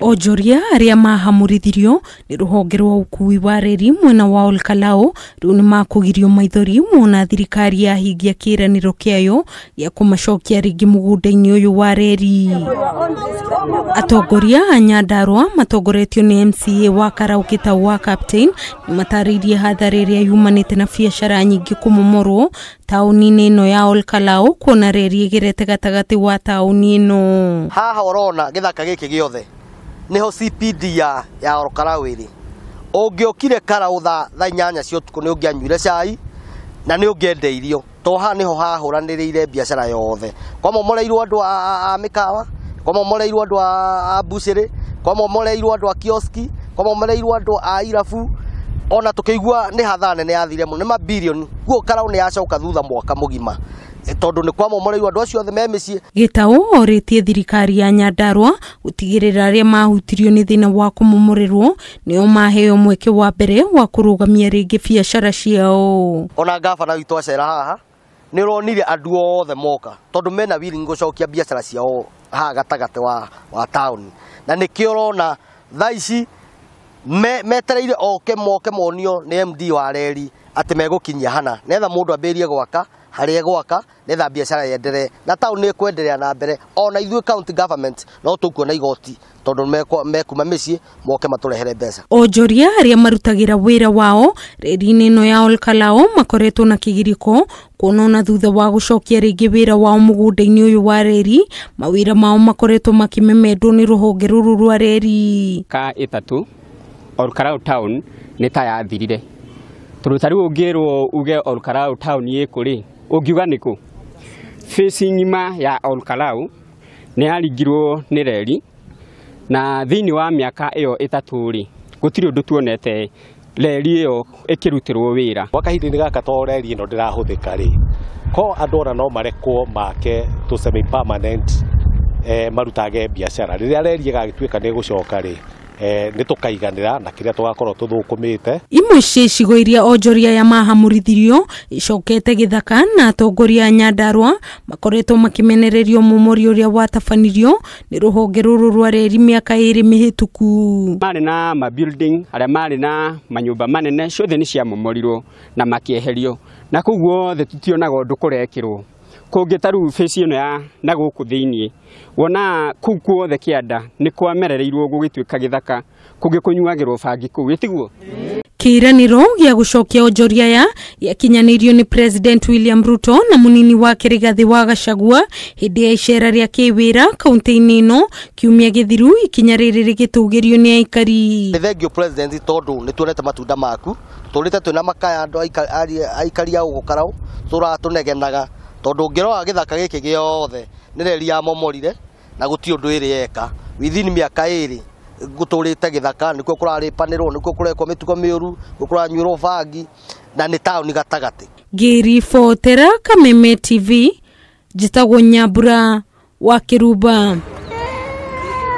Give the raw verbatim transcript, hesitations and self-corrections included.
Onjoria aria mahamurithirio ni ruhonge rwa ukui wa reri mwena wa Olkalau riu ni makugirio maithori mwona thirikari ya hingia kiraniro kiayo ya kumacokia ringi mugunda-ini uyu wa reri. Atongoria a Nyandarua matongoretio ni M C A wa Karaukita wa Captain ni mataririe hathara iria yumanite na biacara nyingi kumomorwo tauni-ini ino ya Olkalau kuona reri igirete gatagati wa tauni ino. Haha urona githaka giki giothe niho C P D ya ya Olkalau iri. Ungiokire Karautha tha inyanya cia utuku ni ungianyuire cai na ni ungiendeirio to ha niho hahuranirire biacara yothe. Kwa momoreirwo andu a mikawa, kwa momoreirwo andu a buciri, kwa momoreirwo andu a kioski, kwa momoreirwo andu a irabu, ona tukigua ni hathara nene yathire mu ni mabilioni. Guo Karaũ ni yacoka thutha mwaka mugima tondu ni kwa momoreirwo andu acio othe me micii. Gitau oritie thirikari ya Nyandarua gutigirira aria mahutirio ni thina wa kumomorerwo nio maheo mweke wa mbere wa kurugamia ringi biacara ciao. Ona gavana witu acera haha ni ronire andu othe moka tondu mena willing gucokia biacara ciao haha gatagate wa wa town na nikio rona tha ici me metereire oke moke monio ni M D wa reri ati megukinyia hana netha mundu ambirie gwaka haria gwaka netha biacara yendere na town ni kwenderea na mbere ona ithuĩ county government no tukuona igoti tondu mekuma micii moke maturehere mbeca. Onjoria aria marutagira wira wao reri-ini ino ya Olkalau makoretwo na kigiriko kuona thutha wa gucokia ringi wira wao mugunda-ini uyu wa reri mawira mao makoretwo makimemendwo ni ruhonge ruru rwa reri. Ka itatu Olkalau town ni ta yathirire turuta riu ungirwo uge Olkalau town yikuri ungiuga niku face ngima ya Olkalau ni yaringirwo ni reri na thini wa miaka iyo itatu ri gutiri undu tuonete reri iyo ikirutirwo wira wakahinda-ini gaka to reri ino ndirahuthika ri ko andu ona no marekwo make to semi permanent eh marutage biacara riria reri igagituika ni gucoka ri eh nitukaiganira na kiria tugakorwo tuthukumite. Imwe ciicigo iria onjoria ya mahamurithirio icokete githaka na atongoria a Nyandarua makoretwo makimenererio mumori uria watabanirio ni ruhonge ruru rwa reri miaka iri mihituku. Mari na ma building aria mari na manyumba manene ciothe ni cia momorirwo na makieherio na kuguo the tutionaga undu kurekirwo kungitaru face ino ya na guku thiini wona kuku the kianda ni kwamerereirwo gugituika githaka kungikunyuagirwo bangi kuu itiguo. Kiraniro gia gucokia onjoria ya yakinyanirio ni President William Ruto na munini wake Rigathi wa Gachagua hindi ya icera ria kiwira kaunti-ini ino kiumia githiru ikinya riri rigitugirio ni aikari. Thank you President tondu ni tuonete matunda maku turite twina makaya andu aikari a Olkalau turatunegenaga tondu ngirora githaka giki giothe ni reri ya momorire na guti undu iri yeka within miaka iri guturite githaka nikuo kuraripanirwo nikuo kurekwo mitugo miuru kuranyuirwo bangi na ni town gatagati. Giri Fotera Kameme T V Jitagwo Nyambura wa Kiruba.